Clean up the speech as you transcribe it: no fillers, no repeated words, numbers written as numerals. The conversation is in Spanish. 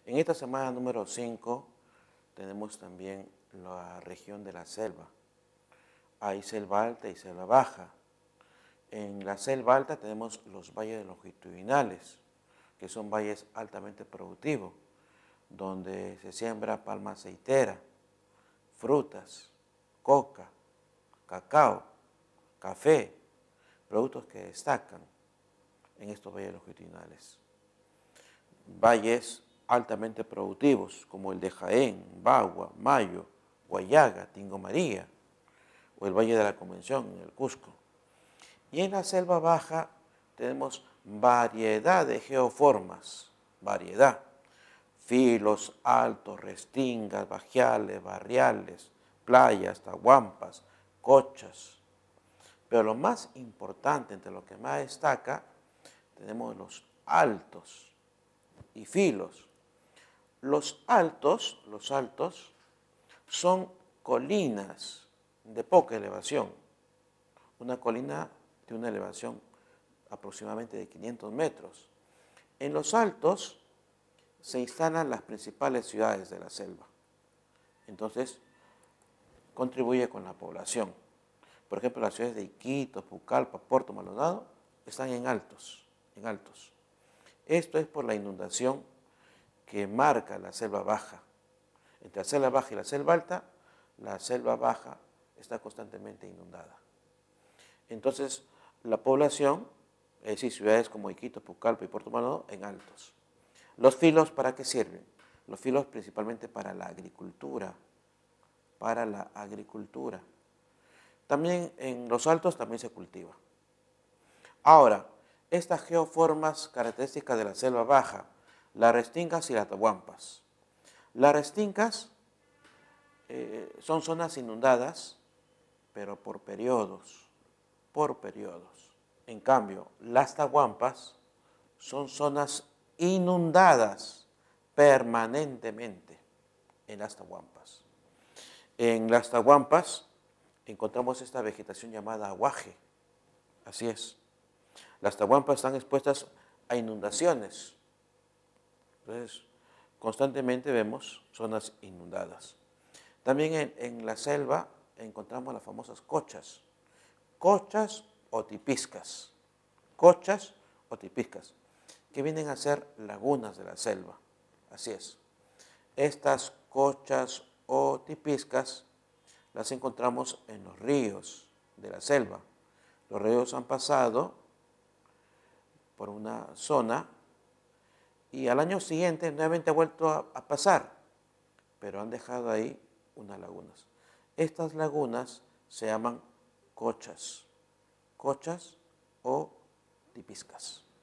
En esta semana número 5 tenemos también la región de la selva. Hay selva alta y selva baja. En la selva alta tenemos los valles longitudinales, que son valles altamente productivos, donde se siembra palma aceitera, frutas, coca, cacao, café, productos que destacan en estos valles longitudinales. Valles altamente productivos, como el de Jaén, Bagua, Mayo, Guayaga, Tingo María, o el Valle de la Convención, en el Cusco. Y en la selva baja tenemos variedad de geoformas, variedad. Filos altos, restingas, bajiales, barriales, playas, tahuampas, cochas. Pero lo más importante, entre lo que más destaca, tenemos los altos y filos. Los altos son colinas de poca elevación. Una colina de una elevación aproximadamente de 500 metros. En los altos se instalan las principales ciudades de la selva. Entonces, contribuye con la población. Por ejemplo, las ciudades de Iquitos, Pucallpa, Puerto Maldonado están en altos. Esto es por la inundación que marca la selva baja. Entre la selva baja y la selva baja está constantemente inundada. Entonces, la población, es decir, ciudades como Iquitos, Pucallpa y Puerto Maldonado, en altos. ¿Los filos para qué sirven? Los filos principalmente para la agricultura. También en los altos también se cultiva. Ahora, estas geoformas características de la selva baja, las restingas y las tahuampas. Las restingas son zonas inundadas, pero por periodos. En cambio, las tahuampas son zonas inundadas permanentemente en las tahuampas. En las tahuampas encontramos esta vegetación llamada aguaje. Así es. Las tahuampas están expuestas a inundaciones. Entonces, constantemente vemos zonas inundadas. También en la selva encontramos las famosas cochas. Cochas o tipiscas, que vienen a ser lagunas de la selva. Así es. Estas cochas o tipiscas las encontramos en los ríos de la selva. Los ríos han pasado por una zona y al año siguiente nuevamente ha vuelto a pasar, pero han dejado ahí unas lagunas. Estas lagunas se llaman cochas o tipiscas.